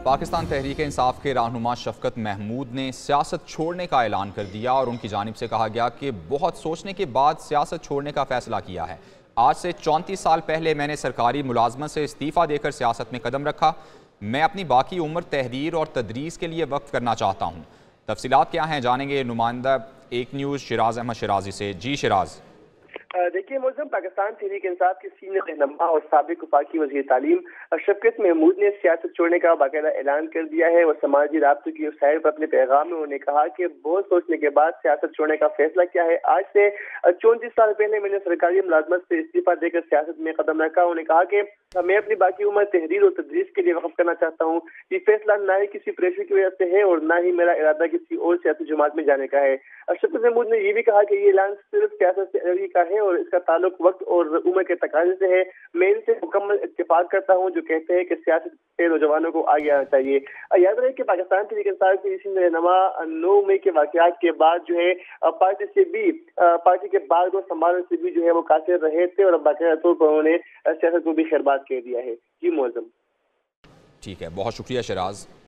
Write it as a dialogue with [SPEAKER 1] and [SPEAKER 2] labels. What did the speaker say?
[SPEAKER 1] پاکستان تحریک انصاف کے رہنما شفقت محمود نے سیاست چھوڑنے کا اعلان کر دیا اور ان کی جانب سے کہا گیا کہ بہت سوچنے کے بعد سیاست چھوڑنے کا فیصلہ کیا ہے۔ آج سے 34 سال پہلے میں نے سرکاری ملازمت سے استعفیٰ دے کر سیاست میں قدم رکھا۔ میں اپنی باقی عمر تحریر اور تدریس کے لیے وقف کرنا چاہتا ہوں۔ تفصیلات کیا ہیں جانیں گے نمائندہ ایک نیوز شیراز احمد شیرازی سے۔ جی شیراز۔
[SPEAKER 2] دیکھیے موزم، پاکستان تحریک انصاف کے سینئر رہنما اور سابق وفاقی وزیر تعلیم شفقت محمود نے سیاست چھوڑنے کا باقاعدہ اعلان کر دیا ہے۔ وہ سماجی رابطوں کی ویب سائٹ پر اپنے پیغام میں انہوں نے کہا کہ بہت سوچنے کے بعد سیاست چھوڑنے کا فیصلہ کیا ہے۔ آج سے 34 سال پہلے میں نے سرکاری ملازمت سے استعفیٰ دے کر سیاست میں قدم رکھا۔ انہوں نے کہا کہ میں اپنی باقی عمر تحریر اور تدریس کے لیے وقف کرنا چاہتا ہوں۔ یہ فیصلہ نہ ہی کسی پریشر کی وجہ سے ہے اور نہ ہی میرا ارادہ کسی اور سیاسی جماعت میں جانے کا ہے۔ شفقت محمود نے یہ بھی کہا کہ یہ اعلان صرف سیاست سے الگی کا ہے اور اس کا تعلق وقت اور عمر کے تقاضے سے ہے۔ میں ان سے مکمل اتفاق کرتا ہوں جو کہتے ہیں کہ سیاست سے نوجوانوں کو آگے آنا چاہیے۔ یاد رہے کہ پاکستان تحریک انصاف کے اسی رہنما 9 مئی کے واقعات کے بعد جو ہے پارٹی کے بعد کو سنبھالنے سے بھی جو ہے وہ قاصر رہے تھے اور اب باقاعدہ طور پر انہوں نے سیاست کو بھی خیرباد کہہ دیا ہے۔ جی معظم۔
[SPEAKER 1] ٹھیک ہے، بہت شکریہ شیراز۔